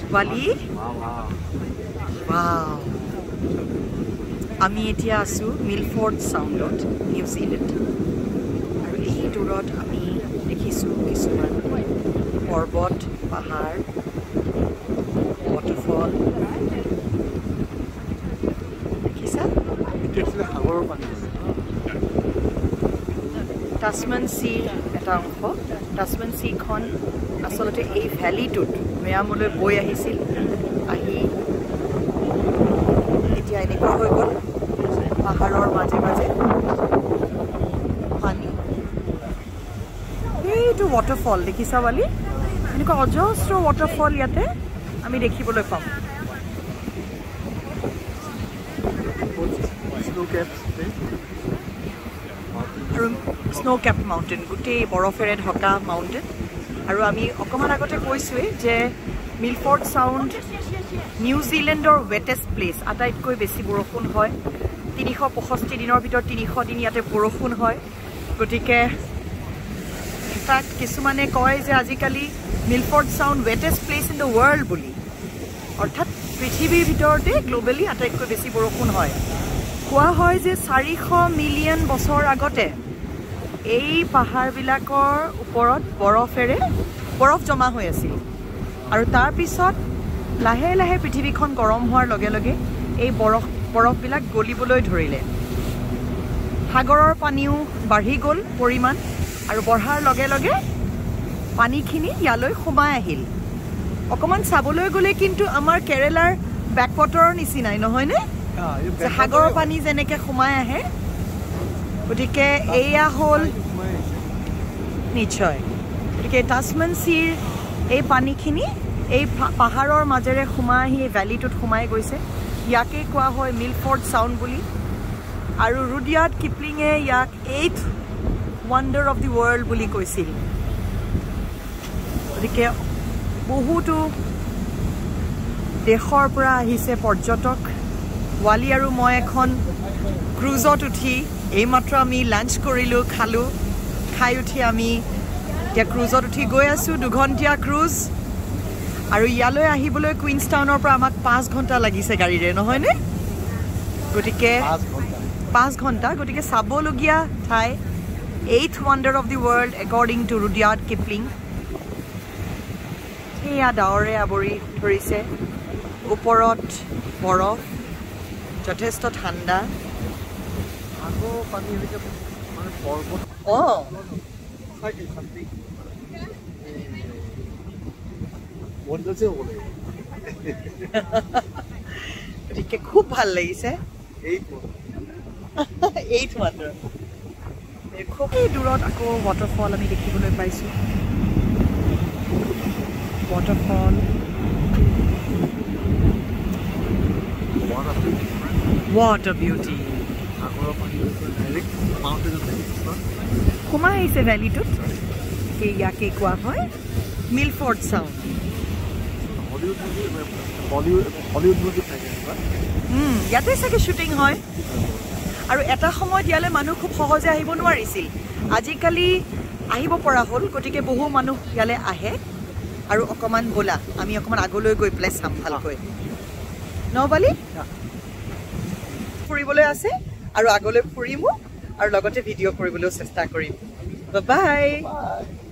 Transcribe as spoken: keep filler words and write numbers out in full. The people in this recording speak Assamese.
Wali? Wow. আমি এতিয়া আছো মিলফোর্ড সাউন্ডত নিউজিল্যান্ড আৰু এই দূৰত আমি দেখিছো কিছুমান পৰ্বত পাহাৰ waterfall দেখিছা দেখলে সাগৰৰ পানী টাসমান সি এটা অংশ টাসমান সি খন আসলতে এই ভ্যালিটোত মেয়ামলৈ বৈ আহিছিল আহি এতিয়া এনেকুৱা হৈ গ'ল পাহাৰৰ মাজে মাজে পানী এইটো waterfall দেখিছা বালি এনেকুৱা অজস্ৰ waterfall ইয়াতে আমি দেখিবলৈ পাম আৰু snow capped mountain গোটেই বৰফেৰে ঢকা mountain আৰু আমি অকমান আগতে কৈছোৱে যে মিলফোর্ড সাউন্ড নিউজিল্যান্ডৰ ওয়েটেষ্ট প্লেস আটাইতকৈ বেছি বৰষুণ হয় তিনিশ পঁয়ষষ্ঠি দিনৰ ভিতৰত তিনিশ দিন ইয়াতে বৰষুণ হয় গতিকে ইনফ্যাক্ট কিছুমানে কয় যে আজিকালি Milford Sound wettest place in the world বুলি অৰ্থাৎ পৃথিৱীৰ ভিতৰতে গ্লোবেলি আটাইতকৈ বেছি বৰষুণ হয় কোৱা হয় যে চাৰিশ মিলিয়ন বছৰ আগতে এই পাহাৰবিলাকৰ ওপৰত বৰফেৰে বৰফ জমা হৈ আছিল আৰু তাৰ পিছত লাহে লাহে পৃথিৱীখন গৰম হোৱাৰ লগে লগে এই বৰফ বৰফবিলাক গলিবলৈ ধৰিলে সাগৰৰ পানীও বাঢ়ি গ'ল পৰিমাণ আৰু বঢ়াৰ লগে লগে পানীখিনি ইয়ালৈ সোমাই আহিল অকমান চাবলৈ গ'লে কিন্তু আমাৰ কেৰেলাৰ বেকৱাটাৰৰ নিচিনাই নহয়নে সাগৰৰ পানী যেনেকৈ সোমাই আহে গতিকে এয়া হ'ল নিশ্চয় গতিকে টাসমান সিৰ এই পানীখিনি এই পাহাৰৰ মাজেৰে সোমাই আহি ভ্যালিটোত সোমাই গৈছে ইয়াকে কোৱা হয় মিলফোর্ড সাউন্ড বুলি আৰু ৰুডিয়াৰ্ড কিপলিঙে ইয়াক eighth wonder of the world বুলি কৈছিল গতিকে বহুতো দেশৰ পৰা আহিছে পৰ্যটক ওয়ালি আৰু মই এখন ক্ৰুজত উঠি এইমাত্ৰ আমি লাঞ্চ কৰিলোঁ খালোঁ খাই উঠি আমি এতিয়া ক্ৰুজত উঠি গৈ আছোঁ দুঘণ্টীয়া ক্ৰুজ আৰু ইয়ালৈ আহিবলৈ কুইন্সটাউনৰ পৰা আমাক পাঁচ ঘণ্টা লাগিছে গাড়ীৰে নহয়নে গতিকে পাঁচ ঘণ্টা গতিকে চাবলগীয়া ঠাই eighth wonder of the world according to Rudyard Kipling সেয়া ডাৱৰে আৱৰি ধৰিছে ওপৰত বৰফ যথেষ্ট ঠাণ্ডা অঁ গতিকে খুব ভাল লাগিছে এইট ওয়ান্ডাৰ খুব দূৰত আকৌ ৱাটাৰফল আমি দেখিবলৈ পাইছোঁ ৱাটাৰফল What a beauty! সোমাই আহিছে ভ্যালিটোত ইয়াকে কোৱা হয় মিলফোর্ড সাউন্ড ইয়াতে চাগে শ্বুটিং হয় আৰু এটা সময়ত ইয়ালৈ মানুহ খুব সহজে আহিব নোৱাৰিছিল আজিকালি আহিব পৰা হ'ল গতিকে বহু মানুহ ইয়ালৈ আহে আৰু অকমান বলা আমি অকমান আগলৈ গৈ পেলাই চাম ভালকৈ নবালি ফুৰিবলৈ আছে আৰু আগলৈ ফুৰিমো আৰু লগতে ভিডিঅ' কৰিবলৈও চেষ্টা কৰিম বাই বাই